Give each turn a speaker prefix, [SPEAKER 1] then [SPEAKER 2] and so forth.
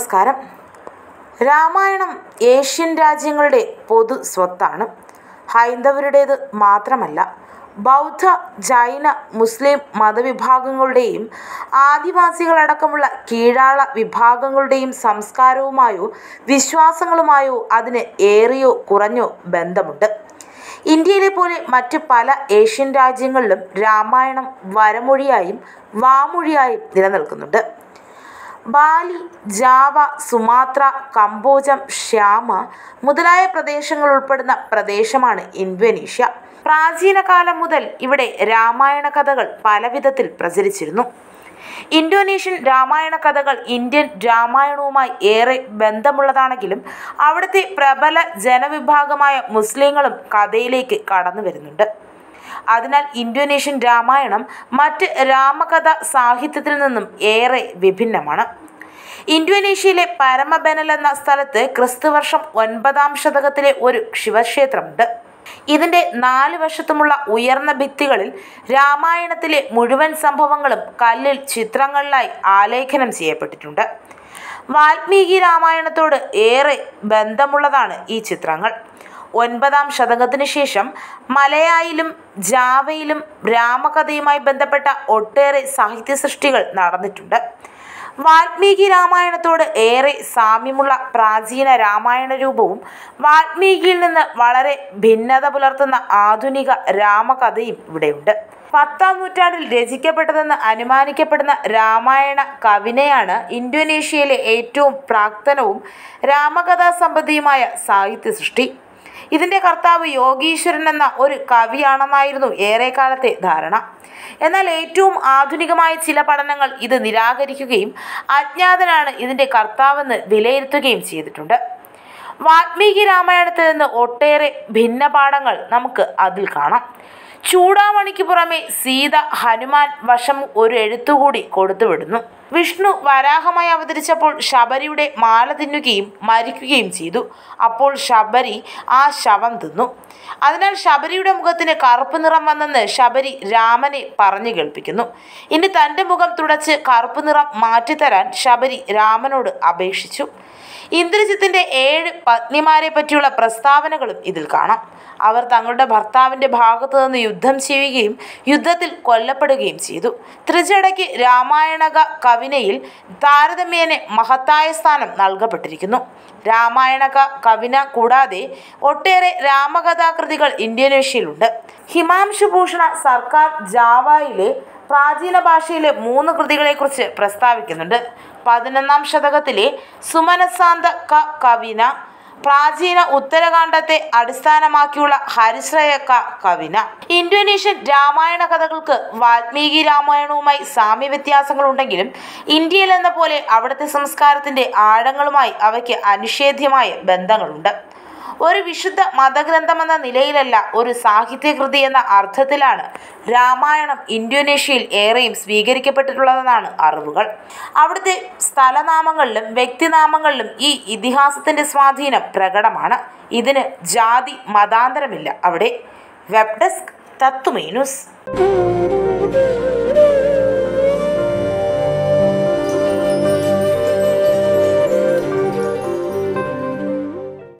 [SPEAKER 1] നമസ്കാരം. രാമായണം ഏഷ്യൻ രാജ്യങ്ങളുടെ പൊതു സ്വത്താണ്. ഹൈന്ദവരുടേത് മാത്രമല്ല, ബൗദ്ധ, ജൈന, മുസ്ലിം മതവിഭാഗങ്ങളുടെയും ആദിവാസികളടക്കമുള്ള കീഴാള വിഭാഗങ്ങളുടെയും സംസ്കാരവുമായോ വിശ്വാസങ്ങളുമായോ അതിന് ഏറിയോ കുറഞ്ഞോ ബന്ധമുണ്ട്. ഇന്ത്യയിലെ പോലെ മറ്റു പല ഏഷ്യൻ രാജ്യങ്ങളിലും രാമായണം വരമൊഴിയായും വാമൊഴിയായും നിലനിൽക്കുന്നുണ്ട്. Bali, Java, Sumatra, Kambojam, Shyama മുതലായ പ്രദേശങ്ങൾ ഉൾപ്പെടുന്ന പ്രദേശമാണ് ഇന്തോനേഷ്യ. പ്രാചീന കാലം മുതൽ ഇവിടെ രാമായണ കഥകൾ പലവിധത്തിൽ പ്രചരിച്ചിരുന്നു. ഇന്തോനേഷ്യൻ രാമായണ കഥകൾ ഇന്ത്യൻ രാമായണവുമായി ഏറെ ബന്ധമുള്ളതാണെങ്കിലും അവിടുത്തെ പ്രബല ജനവിഭാഗമായ മുസ്ലിങ്ങളും കഥയിലേക്ക് കടന്നു വരുന്നുണ്ട്. അതിനാൽ ഇന്തോനേഷ്യൻ രാമായണം മറ്റ് രാമകഥ സാഹിത്യത്തിൽ നിന്നും ഏറെ വിഭിന്നമാണ്. ഇന്തോനേഷ്യയിലെ പരമബനൽ എന്ന സ്ഥലത്ത് ക്രിസ്തുവർഷം 9-ാം ശതകത്തിലെ ഒരു ശിവക്ഷേത്രമുണ്ട്. ഇതിൻ്റെ 4 വശത്തുമുള്ള ഉയർന്ന ഭിത്തികളിൽ രാമായണത്തിലെ മുഴുവൻ സംഭവങ്ങളും കല്ലിൽ ചിത്രങ്ങളിലായി ആലേഖനം ചെയ്യപ്പെട്ടിട്ടുണ്ട്. വാൽമീകി രാമായണത്തോട് ഏറെ ബന്ധമുള്ളതാണ് ഈ ചിത്രങ്ങൾ. 9-ാം ശതകത്തിനു ശേഷം മലയായിലും ജാവയിലും രാമകഥയുമായി ബന്ധപ്പെട്ട ഒട്ടേറെ സാഹിത്യ സൃഷ്ടികൾ നടന്നിട്ടുണ്ട്. വാൽമീകി രാമായണത്തോട് ഏറെ സാമ്യമുള്ള പ്രാചീന രാമായണ രൂപവും വാൽമീകിയിൽ നിന്ന് വളരെ ഭിന്നത പുലർത്തുന്ന ആധുനിക രാമകഥയും ഇവിടെയുണ്ട്. 10-ാം നൂറ്റാണ്ടിൽ രചിക്കപ്പെട്ടതെന്ന് അനുമാനിക്കപ്പെടുന്ന രാമായണ കവിനയാണ് ഇന്തോനേഷ്യയിലെ ഏറ്റവും പ്രാക്തനവും രാമകഥാ സംബന്ധിയുമായ സാഹിത്യ സൃഷ്ടി. ഇതിൻ്റെ കർത്താവ് യോഗീശ്വരൻ എന്ന ഒരു കവിയാണെന്നായിരുന്നു ഏറെക്കാലത്തെ ധാരണ. എന്നാൽ ഏറ്റവും ആധുനികമായ ചില പഠനങ്ങൾ ഇത് നിരാകരിക്കുകയും അജ്ഞാതനാണ് ഇതിൻ്റെ കർത്താവെന്ന് വിലയിരുത്തുകയും ചെയ്തിട്ടുണ്ട്. വാൽമീകി രാമായണത്തിൽ നിന്ന് ഒട്ടേറെ ഭിന്ന പാഠങ്ങൾ നമുക്ക് അതിൽ കാണാം. ചൂടാമണിക്ക് പുറമെ സീത ഹനുമാൻ വശം ഒരു എഴുത്തുകൂടി കൊടുത്തുവിടുന്നു. വിഷ്ണു വരാഹമായി അവതരിച്ചപ്പോൾ ശബരിയുടെ മാല തിന്നുകയും മരിക്കുകയും ചെയ്തു. അപ്പോൾ ശബരി ആ ശവം തിന്നു. അതിനാൽ ശബരിയുടെ മുഖത്തിന് കറുപ്പ് നിറം വന്നെന്ന് ശബരി രാമനെ പറഞ്ഞു കേൾപ്പിക്കുന്നു. ഇനി തൻ്റെ മുഖം തുടച്ച് കറുപ്പ് നിറം മാറ്റിത്തരാൻ ശബരി രാമനോട് അപേക്ഷിച്ചു. ഇന്ദ്രജിത്തിൻ്റെ 7 പത്നിമാരെ പറ്റിയുള്ള പ്രസ്താവനകളും ഇതിൽ കാണാം. അവർ തങ്ങളുടെ ഭർത്താവിൻ്റെ ഭാഗത്തു നിന്ന് യുദ്ധം ചെയ്യുകയും യുദ്ധത്തിൽ കൊല്ലപ്പെടുകയും ചെയ്തു. ത്രിജടയ്ക്ക് രാമായണക കവിനയിൽ താരതമ്യേന മഹത്തായ സ്ഥാനം നൽകപ്പെട്ടിരിക്കുന്നു. രാമായണക കവിന കൂടാതെ ഒട്ടേറെ രാമകഥാകൃതികൾ ഇന്തോനേഷ്യയിലുണ്ട്. ഹിമാംശുഭൂഷണ സർക്കാർ ജാവയിലെ പ്രാചീന ഭാഷയിലെ 3 കൃതികളെക്കുറിച്ച് പ്രസ്താവിക്കുന്നുണ്ട്. 11-ാം ശതകത്തിലെ സുമനസാന്ത കവിന, പ്രാചീന ഉത്തരകാണ്ഡത്തെ അടിസ്ഥാനമാക്കിയുള്ള ഹരിശ്രയ കവിന. ഇന്തോനേഷ്യൻ രാമായണ കഥകൾക്ക് വാൽമീകി രാമായണവുമായി സാമ്യ വ്യത്യാസങ്ങളുണ്ടെങ്കിലും ഇന്ത്യയിൽ എന്ന പോലെ അവിടുത്തെ സംസ്കാരത്തിൻ്റെ ആഴങ്ങളുമായി അവയ്ക്ക് അനിഷേധ്യമായ ബന്ധങ്ങളുണ്ട്. ഒരു വിശുദ്ധ മതഗ്രന്ഥമെന്ന നിലയിലല്ല, ഒരു സാഹിത്യകൃതി എന്ന അർത്ഥത്തിലാണ് രാമായണം ഇന്തോനേഷ്യയിൽ ഏറെയും സ്വീകരിക്കപ്പെട്ടിട്ടുള്ളതെന്നാണ് അറിവുകൾ. അവിടുത്തെ സ്ഥലനാമങ്ങളിലും വ്യക്തിനാമങ്ങളിലും ഈ ഇതിഹാസത്തിൻ്റെ സ്വാധീനം പ്രകടമാണ്. ഇതിന് ജാതി മതാന്തരമില്ല അവിടെ. Web desk Tatwamayi news.